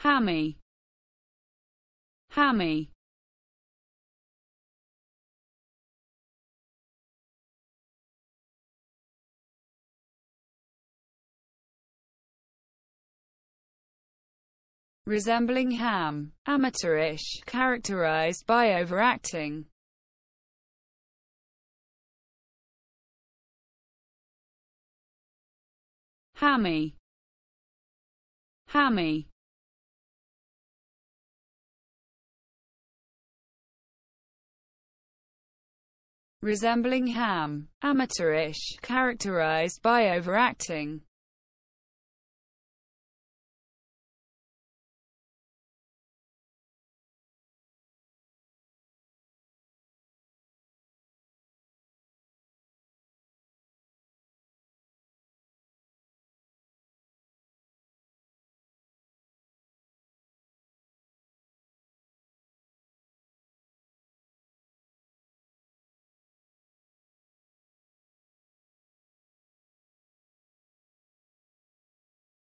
Hammy, Hammy. Resembling ham, amateurish, characterized by overacting. Hammy, Hammy. Resembling ham, amateurish, characterized by overacting.